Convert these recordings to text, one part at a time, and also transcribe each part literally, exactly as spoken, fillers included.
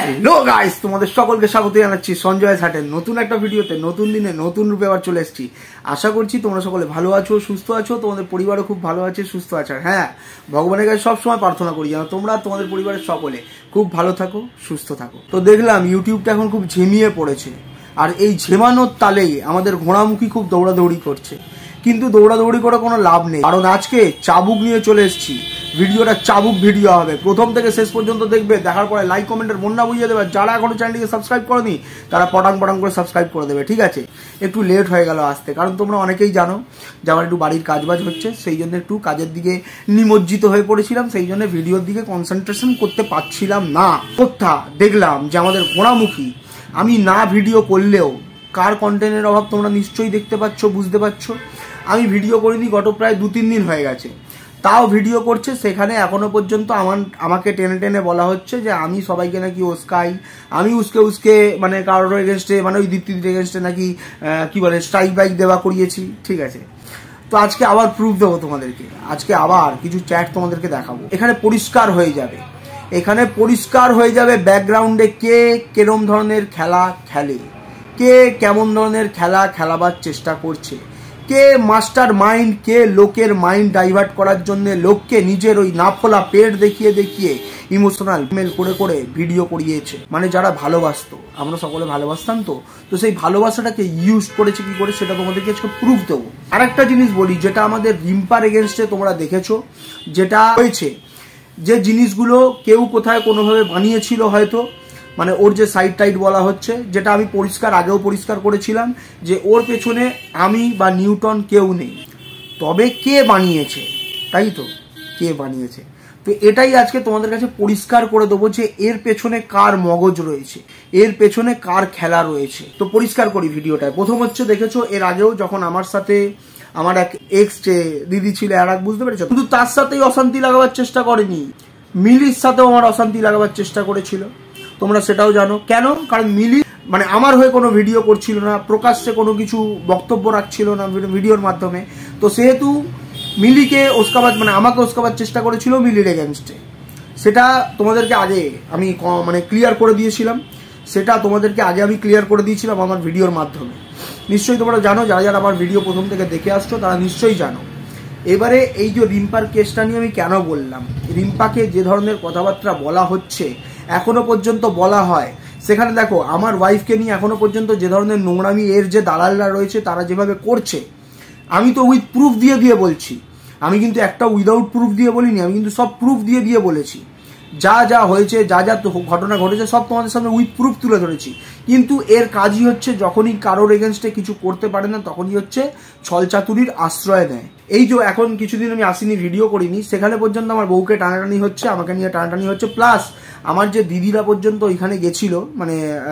Hello guys, তোমাদের সকলকে স্বাগত জানাচ্ছি সঞ্জয় সাটের নতুন একটা ভিডিওতে। নতুন দিনে নতুন রূপে আবার চলে এসেছি। আশা করছি তোমরা সকলে ভালো আছো, সুস্থ আছো, তোমাদের পরিবারও খুব ভালো আছে, সুস্থ আছে। হ্যাঁ, ভগবানের কাছে সবসময় প্রার্থনা করি যেন তোমরা তোমাদের পরিবারের সকলে খুব ভালো থাকো, সুস্থ থাকো। তো দেখলাম ইউটিউবটা এখন খুব ঝিমিয়ে পড়েছে, আর এই ঝেমানোর তালেই আমাদের ঘোড়ামুখী খুব দৌড়াদৌড়ি করছে, কিন্তু দৌড়াদৌড়ি করে কোনো লাভ নেই। কারণ আজকে চাবুক নিয়ে চলে এসেছি। ভিডিওটা চাবুক ভিডিও হবে, প্রথম থেকে শেষ পর্যন্ত দেখবে, দেখার পরে লাইক কমেন্টের বন্যা বুঝিয়ে দেবে। যারা এখনো চ্যানেলটিকে সাবস্ক্রাইব করেনি তারা পটাং পটাং করে সাবস্ক্রাইব করে দেবে, ঠিক আছে? একটু লেট হয়ে গেল আসতে, কারণ তোমরা অনেকেই জানো যে আমার একটু বাড়ির কাজবাজ হচ্ছে, সেই জন্য একটু কাজের দিকে নিমজ্জিত হয়ে পড়েছিলাম, সেই জন্য ভিডিওর দিকে কনসেন্ট্রেশন করতে পারছিলাম না। কথা দেখলাম যে আমাদের ঘোড়ামুখী আমি না ভিডিও করলেও কার কন্টেন্টের অভাব তোমরা নিশ্চয়ই দেখতে পাচ্ছ, বুঝতে পারছো। আমি ভিডিও করিনি গত প্রায় দু তিন দিন হয়ে গেছে, তাও ভিডিও করছে। সেখানে এখনো পর্যন্ত আমার আমাকে টেনে টেনে বলা হচ্ছে যে আমি সবাইকে নাকি উস্কাই, আমি উস্কে উস্কে মানে কারোর এগেনস্টে, মানে ওই দীপ্তির এগেনস্টে নাকি কি বলে স্ট্রাইক বাইক দেওয়া করিয়েছি, ঠিক আছে? তো আজকে আবার প্রুফ দেবো তোমাদেরকে, আজকে আবার কিছু চ্যাট তোমাদেরকে দেখাবো। এখানে পরিষ্কার হয়ে যাবে, এখানে পরিষ্কার হয়ে যাবে ব্যাকগ্রাউন্ডে কে কেরম ধরনের খেলা খেলে, কে কেমন ধরনের খেলা খেলাবার চেষ্টা করছে, কে মাস্টার মাইন্ড, কে লোকের মাইন্ড ডাইভার্ট করার জন্য লোককে নিজের ওই নাফলা পেট দেখিয়ে দেখিয়ে ইমোশনাল মেল করে করে ভিডিও করিয়েছে। মানে যারা ভালোবাসতো, আমরা সকলে ভালোবাসতাম, তো তো সেই ভালোবাসাটাকে ইউজ করেছে কি করে সেটা তোমাদেরকে আজকে প্রুফ দেবো। আর একটা জিনিস বলি, যেটা আমাদের রিম্পার এগেনস্টে তোমরা দেখেছো, যেটা হয়েছে, যে জিনিসগুলো কেউ কোথায় কোনোভাবে বানিয়েছিল হয়তো, মানে ওর যে সাইড টাইড বলা হচ্ছে, যেটা আমি পরিষ্কার আগেও পরিষ্কার করেছিলাম যে ওর পেছনে আমি বা নিউটন কেউ নেই, তবে কে বানিয়েছে, তাই তো, কে বানিয়েছে। তো এটাই আজকে তোমাদের কাছে পরিষ্কার করে দেবো যে এর পেছনে কার মগজ রয়েছে, এর পেছনে কার খেলা রয়েছে। তো পরিষ্কার করি ভিডিওটায়। প্রথম হচ্ছে, দেখেছো এর আগেও যখন আমার সাথে আমার এক এক্স যে দিদি ছিল, আর এক, বুঝতে পেরেছো, শুধু তার সাথেই অশান্তি লাগাবার চেষ্টা করেনি, মিলির সাথেও আমার অশান্তি লাগাবার চেষ্টা করেছিল। তোমরা সেটাও জানো কেন, কারণ মিলি মানে আমার হয়ে কোনো ভিডিও করছিল না, প্রকাশ্যে কোনো কিছু বক্তব্য রাখছিল না ভিডিওর মাধ্যমে। তো সেহেতু মিলিকে ওস্কাবার, মানে আমাকে ওস্কাবার চেষ্টা করেছিল মিলির এগেনস্টে। সেটা তোমাদেরকে আগে আমি মানে ক্লিয়ার করে দিয়েছিলাম, সেটা তোমাদেরকে আগে আমি ক্লিয়ার করে দিয়েছিলাম আমার ভিডিওর মাধ্যমে। নিশ্চয়ই তোমরা জানো, যারা যারা আমার ভিডিও প্রথম থেকে দেখে আসছো তারা নিশ্চয়ই জানো। এবারে এই যে রিম্পার কেসটা নিয়ে আমি কেন বললাম, রিম্পাকে যে ধরনের কথাবার্তা বলা হচ্ছে, এখনো পর্যন্ত বলা হয়, সেখানে দেখো আমার ওয়াইফকে নিয়ে এখনো পর্যন্ত যে ধরনের নোংরামি এর যে দালালরা রয়েছে তারা যেভাবে করছে, আমি তো উইথ প্রুফ দিয়ে দিয়ে বলছি। আমি কিন্তু একটা উইদাউট প্রুফ দিয়ে বলিনি, আমি কিন্তু সব প্রুফ দিয়ে দিয়ে বলেছি। যা যা হয়েছে, যা যা ঘটনা ঘটেছে, সব তোমাদের সামনে উইথ প্রুফ তুলে ধরেছি। কিন্তু এর কাজই হচ্ছে, যখনই কারোর এগেনস্টে কিছু করতে পারে না, তখনই হচ্ছে ছলচাতুরির আশ্রয় নেয়। এই যে এখন কিছুদিন আমি আসিনি, ভিডিও করিনি, সেখানে পর্যন্ত আমার বউকে টানাটানি হচ্ছে, আমাকে নিয়ে টানাটানি হচ্ছে, প্লাস আমার যে দিদিরা পর্যন্ত ওইখানে গেছিল, মানে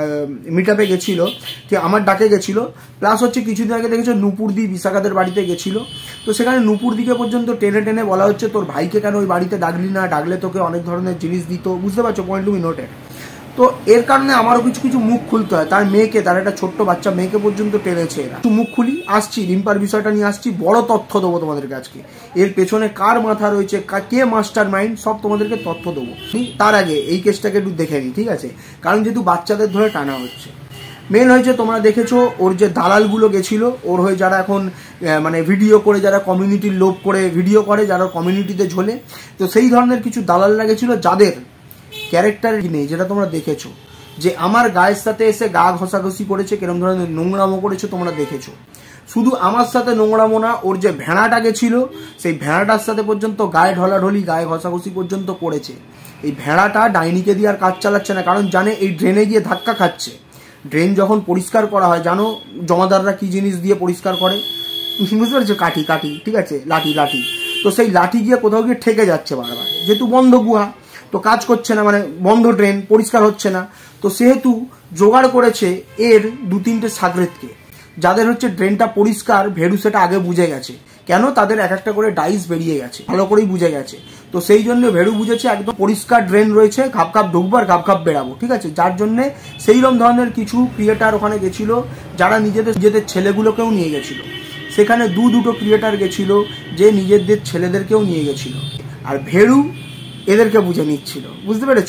মিট আপে গেছিল, ঠিক আমার ডাকে গেছিল, প্লাস হচ্ছে কিছুদিন আগে দেখেছো নূপুরদি বিশাখাদের বাড়িতে গেছিল। তো সেখানে নূপুরদিকে পর্যন্ত টেনে টেনে বলা হচ্ছে তোর ভাইকে কেন ওই বাড়িতে ডাকলি না, ডাকলে তোকে অনেক ধরনের জিনিস দিত, বুঝতে পারছো, পয়েন্ট টু বি নোটেড। তো এর কারণে আমারও কিছু কিছু মুখ খুলতে হয়। তার মেয়েকে, তার একটা ছোট্ট বাচ্চা মেয়েকে পর্যন্ত টেনেছে এরা। একটু মুখ খুলি, আসছি রিম্পার বিষয়টা নিয়ে আসছি, বড় তথ্য দেবো তোমাদেরকে আজকে। এর পেছনে কার মাথা রয়েছে, কে মাস্টার মাইন্ড, সব তোমাদেরকে তথ্য দেবো। তার আগে এই কেসটাকে একটু দেখে নিই, ঠিক আছে? কারণ যেহেতু বাচ্চাদের ধরে টানা হচ্ছে, মেন হয়েছে তোমরা দেখেছো ওর যে দালালগুলো গেছিল, ওর হয়ে যারা এখন মানে ভিডিও করে, যারা কমিউনিটির লোভ করে ভিডিও করে, যারা কমিউনিটিতে ঝোলে, তো সেই ধরনের কিছু দালালরা গেছিল যাদের ক্যারেক্টার নেই, যেটা তোমরা দেখেছো যে আমার গায়ের সাথে এসে গা ঘষাঘষি করেছে, কিরম ধরনের নোংরামো করেছে তোমরা দেখেছো। শুধু আমার সাথে নোংরামো না, ওর যে ভেড়াটা গেছিল, সেই ভেড়াটার সাথে পর্যন্ত গায়ে ঢলাঢলি, গায়ে ঘষাঘষি পর্যন্ত করেছে। এই ভেড়াটা ডাইনিকে দিয়ে আর কাজ চালাচ্ছে না, কারণ জানে এই ড্রেনে গিয়ে ধাক্কা খাচ্ছে। ড্রেন যখন পরিষ্কার করা হয়, জানো জমাদাররা কি জিনিস দিয়ে পরিষ্কার করে, বুঝতে পারছো, কাঠি কাঠি, ঠিক আছে, লাঠি লাঠি। তো সেই লাঠি গিয়ে কোথাও গিয়ে ঠেকে যাচ্ছে বারবার, যেহেতু বন্ধ গুহা, তো কাজ করছে না, মানে বন্ধ ড্রেন, পরিষ্কার হচ্ছে না। তো সেহেতু জোগাড় করেছে এর দু তিনটে সাগরেদকে, যাদের হচ্ছে ড্রেনটা পরিষ্কার। ভেড়ু সেটা আগে বুঝে গেছে, কেন তাদের এক একটা করে ডাইস বেরিয়ে গেছে, ভালো করেই বুঝে গেছে। তো সেই জন্য ভেড়ু বুঝেছে একদম পরিষ্কার ড্রেন রয়েছে, ঘাপ ঘাপ ঢুকবো আর ঘাপ ঘাপ বেরাবো, ঠিক আছে? যার জন্য সেইরকম ধরনের কিছু ক্রিয়েটার ওখানে গেছিল, যারা নিজেদের নিজেদের ছেলেগুলোকেও নিয়ে গেছিল। সেখানে দু দুটো ক্রিয়েটার গেছিল যে নিজেদের ছেলেদেরকেও নিয়ে গেছিল, আর ভেড়ু এদেরকে বুঝে নিচ্ছিল, বুঝতে পেরেছো?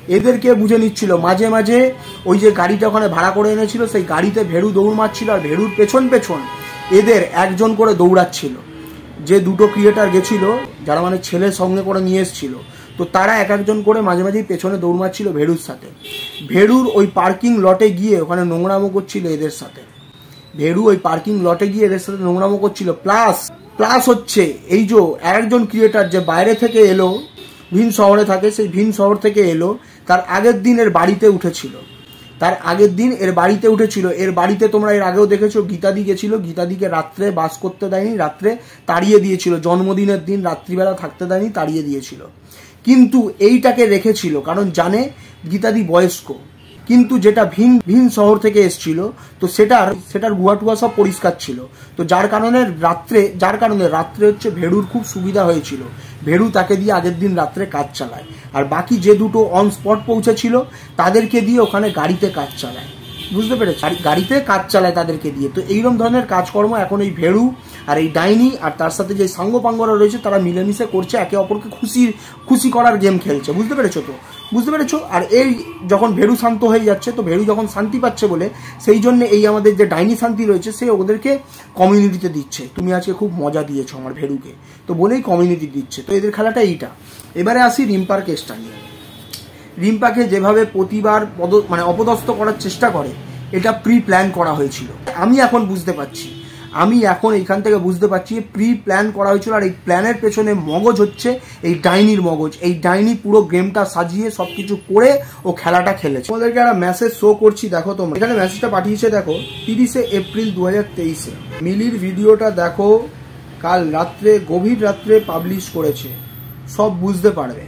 এদেরকে বুঝে নিচ্ছিল। মাঝে মাঝে ওই যে গাড়িটা ওখানে ভাড়া করে এনেছিল সেই গাড়িতে ভেড়ু দৌড় মারছিল, আর ভেড়ুর পেছন পেছন এদের একজন করে দৌড়াচ্ছিল। যে দুটো ক্রিয়েটার গেছিল, যারা মানে ছেলে সঙ্গে করে নিয়ে এসেছিল, তো তারা এক একজন করে মাঝে মাঝেই পেছনে দৌড় মারছিল ভেড়ুর সাথে। ভেড়ুর ওই পার্কিং লটে গিয়ে ওখানে নোংরামো করছিল এদের সাথে। ভেড়ু ওই পার্কিং লটে গিয়ে এদের সাথে নোংরামো করছিল। প্লাস প্লাস হচ্ছে এই যে একজন ক্রিয়েটার যে বাইরে থেকে এলো, ভিন শহরে থাকে, সেই ভিন শহর থেকে এলো, তার আগের দিন এর বাড়িতে উঠেছিল। তার আগের দিন এর বাড়িতে উঠেছিল। এর বাড়িতে তোমরা এর আগেও দেখেছো গীতাদি গেছিল, গীতাদিকে রাত্রে বাস করতে দেয়নি, রাত্রে তাড়িয়ে দিয়েছিল। জন্মদিনের দিন রাত্রিবেলা থাকতে দেয়নি, তাড়িয়ে দিয়েছিল। কিন্তু এইটাকে রেখেছিল কারণ জানে গীতাদি বয়স্ক। কিন্তু যেটা ভিন ভিন শহর থেকে এসছিল, তো সেটার সেটার গুহা টুয়া সব পরিষ্কার ছিল। তো যার কারণে রাত্রে যার কারণে রাত্রে হচ্ছে ভেড়ুর খুব সুবিধা হয়েছিল। ভেড়ু তাকে দিয়ে আগের দিন রাত্রে কাজ চালায়, আর বাকি যে দুটো অন স্পট পৌঁছেছিল তাদেরকে দিয়ে ওখানে গাড়িতে কাজ চালায়। বুঝতে পেরেছ? গাড়িতে কাজ চালায় তাদেরকে দিয়ে। তো এইরকম ধরনের কাজকর্ম এখন এই ভেড়ু আর এই ডাইনি আর তার সাথে যে সাঙ্গপাঙ্গরা রয়েছে তারা মিলেমিশে করছে, একে অপরকে খুশি খুশি করার গেম খেলছে। বুঝতে পেরেছো তো? বুঝতে পেরেছো? আর এই যখন ভেড়ু শান্ত হয়ে যাচ্ছে, তো ভেড়ু যখন শান্তি পাচ্ছে বলে সেই জন্য এই আমাদের যে ডাইনি শান্তি রয়েছে সে ওদেরকে কমিউনিটিতে দিচ্ছে। তুমি আজকে খুব মজা দিয়েছো আমার ভেড়ুকে, তো বলেই কমিউনিটি দিচ্ছে। তো এদের খেলাটা এইটা। এবারে আসি রিম্পার কেসটা নিয়ে। রিম্পাকে যেভাবে প্রতিবার পদ মানে অপদস্থ করার চেষ্টা করে, এটা প্রি প্ল্যান করা হয়েছিল। আমি এখন বুঝতে পারছি আমি এখন এইখান থেকে বুঝতে পারছি প্রি প্ল্যান করা হয়েছিল। আর এই প্ল্যানের পেছনে মগজ হচ্ছে এই ডাইনির মগজ। এই ডাইনি পুরো গেমটা সাজিয়ে সবকিছু করে ও খেলাটা খেলেছে। তোমাদেরকে একটা মেসেজ শো করছি, দেখো তোমরা। এখানে মেসেজটা পাঠিয়েছে, দেখো, তিরিশে এপ্রিল দু হাজার তেইশে মিলির ভিডিওটা দেখো, কাল রাত্রে গভীর রাত্রে পাবলিশ করেছে, সব বুঝতে পারবে।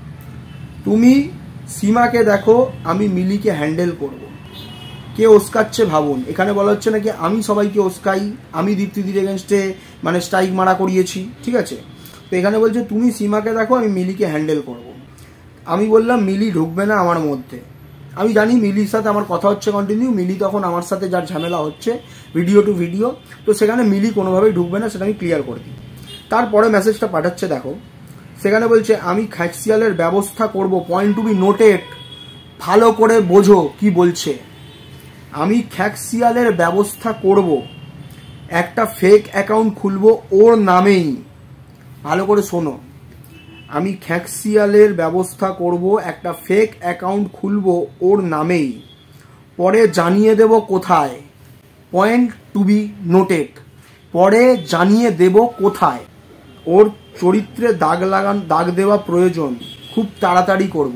তুমি সীমাকে দেখো, আমি মিলিকে হ্যান্ডেল করব। কে ওস্কাচ্ছে ভাবুন। এখানে বলা হচ্ছে নাকি আমি সবাইকে ওস্কাই, আমি দীপ্তিদির এগেনস্টে মানে স্ট্রাইক মারা করিয়েছি, ঠিক আছে। তো এখানে বলছে তুমি সীমাকে দেখো, আমি মিলিকে হ্যান্ডেল করব। আমি বললাম মিলি ঢুকবে না আমার মধ্যে। আমি জানি মিলির সাথে আমার কথা হচ্ছে কন্টিনিউ, মিলি তখন আমার সাথে যার ঝামেলা হচ্ছে ভিডিও টু ভিডিও, তো সেখানে মিলি কোনোভাবেই ঢুকবে না, সেটা আমি ক্লিয়ার করে দিই। তারপরে মেসেজটা পাঠাচ্ছে, দেখো, সেখানে বলছে আমি খ্যাক্সিয়ালের ব্যবস্থা করব, পয়েন্ট টু বি নোটেড, ভালো করে বোঝো কি বলছে। আমি খ্যাক্সিয়ালের ব্যবস্থা করব, একটা ফেক অ্যাকাউন্ট খুলব ওর নামেই। ভালো করে শোনো, আমি খ্যাক্সিয়ালের ব্যবস্থা করব, একটা ফেক অ্যাকাউন্ট খুলব ওর নামেই, পরে জানিয়ে দেব কোথায়। পয়েন্ট টু বি নোটেড, পরে জানিয়ে দেব কোথায়। ওর চরিত্রে দাগ লাগান দাগ দেওয়া প্রয়োজন, খুব তাড়াতাড়ি করব।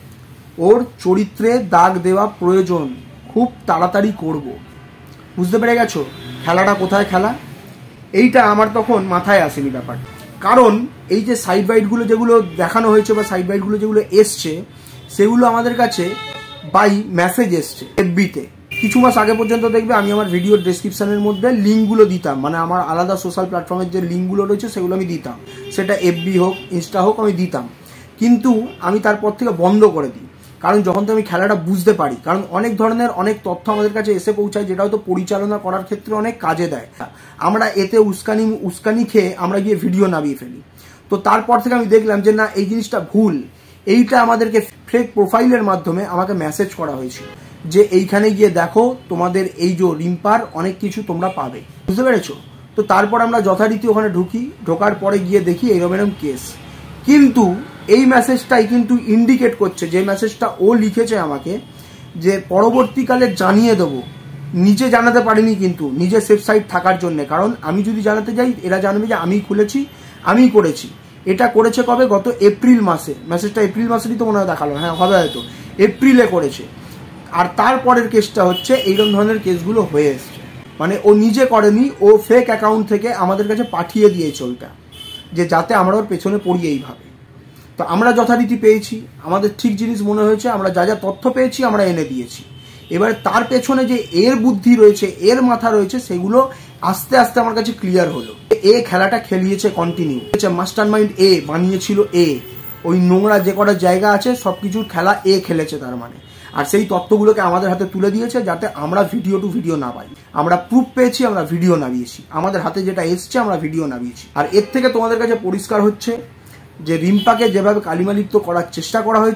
ওর চরিত্রে দাগ দেওয়া প্রয়োজন, খুব তাড়াতাড়ি করব। বুঝতে পেরে গেছো খেলাটা কোথায় খেলা? এইটা আমার তখন মাথায় আসেনি ব্যাপারটা। কারণ এই যে সাইড বাইটগুলো যেগুলো দেখানো হয়েছে বা সাইড বাইটগুলো যেগুলো এসছে, সেগুলো আমাদের কাছে বাই মেসেজ এসছে এফবিতে। কিছু মাস আগে পর্যন্ত দেখবে আমি আমার ভিডিওর ডেসক্রিপশনের মধ্যে লিঙ্কগুলো দিতাম, মানে আমার আলাদা সোশ্যাল প্ল্যাটফর্মের যে লিঙ্কগুলো রয়েছে সেগুলো আমি দিতাম, সেটা এফবি হোক ইনস্টা হোক আমি দিতাম। কিন্তু আমি তারপর থেকে বন্ধ করে দিই, কারণ যখন তো আমি খেলাটা বুঝতে পারি, কারণ অনেক ধরনের অনেক তথ্য আমাদের কাছে এসে পৌঁছায় যেটা হয়তো পরিচালনা করার ক্ষেত্রে অনেক কাজে দেয়। আমরা এতে উস্কানি উস্কানি খেয়ে আমরা গিয়ে ভিডিও নামিয়ে ফেলি। তো তারপর থেকে আমি দেখলাম যে না, এই জিনিসটা ভুল। এইটা আমাদেরকে ফেক প্রোফাইলের মাধ্যমে আমাকে মেসেজ করা হয়েছিল যে এইখানে গিয়ে দেখো, তোমাদের এই যে রিম্পার অনেক কিছু তোমরা পাবে। বুঝতে পেরেছো? তো তারপর আমরা যথারীতি ওখানে ঢুকি, ঢোকার পরে গিয়ে দেখি এরকম এরকম কেস। কিন্তু এই মেসেজটাই কিন্তু ইন্ডিকেট করছে, যে মেসেজটা ও লিখেছে আমাকে, যে পরবর্তীকালে জানিয়ে দেবো। নিজে জানাতে পারিনি কিন্তু, নিজে সেফ সাইড থাকার জন্য। কারণ আমি যদি জানাতে যাই এরা জানবে যে আমি খুলেছি, আমি করেছি। এটা করেছে কবে? গত এপ্রিল মাসে। মেসেজটা এপ্রিল মাসেরই তো মনে হয় দেখালো, হ্যাঁ হবে হয়তো, এপ্রিলে করেছে। আর তারপরের কেসটা হচ্ছে এইরকম ধরনের কেসগুলো হয়ে এসছে, মানে ও নিজে করেনি, ও ফেক অ্যাকাউন্ট থেকে আমাদের কাছে পাঠিয়ে দিয়েছে ওইটা, যে যাতে আমরা ওর পেছনে পড়ি এইভাবে। তো আমরা যথারীতি পেয়েছি, আমাদের ঠিক জিনিস মনে হয়েছে, আমরা যা যা তথ্য পেয়েছি আমরা এনে দিয়েছি। এবার তার পেছনে যে এর বুদ্ধি রয়েছে, এর মাথা রয়েছে, সেগুলো আস্তে আস্তে আমার কাছে ক্লিয়ার হলো। এ খেলাটা খেলিয়েছে কন্টিনিউ, মাস্টার মাইন্ড এ বানিয়েছিল এ, ওই নোংরা যে কটা জায়গা আছে সবকিছুর খেলা এ খেলেছে তার মানে। আর সেই তথ্যগুলোকে আমাদের হাতে তুলে দিয়েছে যাতে আমরা ভিডিও টু ভিডিও না পাই। আমরা প্রুফ পেয়েছি, আমরা ভিডিও নামিয়েছি, আমাদের হাতে যেটা এসছে আমরা ভিডিও নামিয়েছি। আর এর থেকে তোমাদের কাছে পরিষ্কার হচ্ছে যে রিম্পাকে যেভাবে কালিমালিপ্ত করার চেষ্টা করা হয়েছে,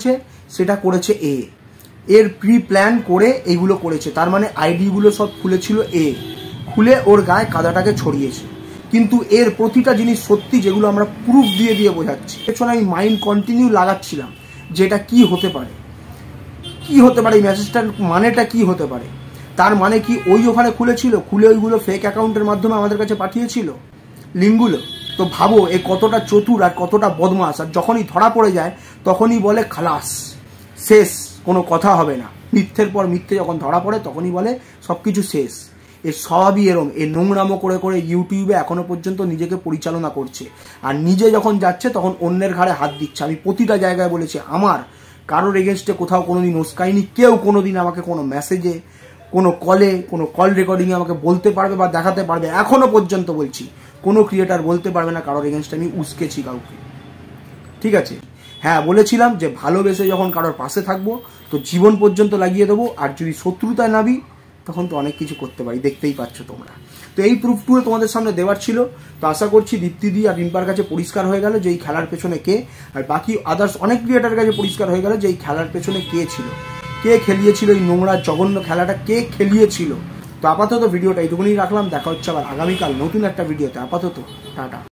সেটা করেছে এ। এর প্রি প্ল্যান করে এইগুলো করেছে, তার মানে আইডিগুলো সব খুলেছিল এ, খুলে ওর গায়ে কাদাটাকে ছড়িয়েছে। কিন্তু এর প্রতিটা জিনিস সত্যি, যেগুলো আমরা প্রুফ দিয়ে দিয়ে বোঝাচ্ছি। পেছনে আমি মাইন্ড কন্টিনিউ লাগাচ্ছিলাম যে এটা কী হতে পারে, কি হতে পারে, এই মেসেজটার মানেটা কি হতে পারে। তার মানে কি ওই ওখানে খুলেছিল, খুলে ওইগুলো ফেক অ্যাকাউন্টের মাধ্যমে আমাদের কাছে পাঠিয়েছিল লিঙ্কগুলো। তো ভাবো এ কতটা চতুর আর কতটা বদমাস। আর যখনই ধরা পড়ে যায় তখনই বলে খালাস, শেষ, কোনো কথা হবে না। মিথ্যের পর মিথ্যে যখন ধরা পড়ে তখনই বলে সব কিছু শেষ। এর স্বভাবই এরম, এ নোংরামো করে করে ইউটিউবে এখনো পর্যন্ত নিজেকে পরিচালনা করছে। আর নিজে যখন যাচ্ছে তখন অন্যের ঘাড়ে হাত দিচ্ছে। আমি প্রতিটা জায়গায় বলেছি আমার কারোর এগেনস্টে কোথাও কোনোদিন উস্কাইনি। কেউ কোনোদিন আমাকে কোনো মেসেজে, কোনো কলে, কোনো কল রেকর্ডিংয়ে আমাকে বলতে পারবে বা দেখাতে পারবে, এখনো পর্যন্ত বলছি কোনো ক্রিয়েটার বলতে পারবে না কারোর এগেনস্টে আমি উস্কেছি কাউকে। ঠিক আছে, হ্যাঁ বলেছিলাম যে ভালোবেসে যখন কারোর পাশে থাকবো তো জীবন পর্যন্ত লাগিয়ে দেবো, আর যদি শত্রুতায় নাবি তখন তো অনেক কিছু করতে পারি, দেখতেই পাচ্ছ তোমরা। তো এই প্রুফটুকু তোমাদের সামনে দেওয়ার ছিল। তো আশা করছি দীপ্তিদি আর রিম্পার কাছে পরিষ্কার হয়ে গেল যে এই খেলার পেছনে কে, আর বাকি আদার্স অনেক ক্রিয়েটার কাছে পরিষ্কার হয়ে গেল যে এই খেলার পেছনে কে ছিল, কে খেলিয়েছিল এই নোংরা জঘন্য খেলাটা, কে খেলিয়েছিল। তো আপাতত ভিডিওটা এইটুকুনি রাখলাম, দেখা হচ্ছে আবার আগামীকাল নতুন একটা ভিডিওতে। আপাতত টাটা।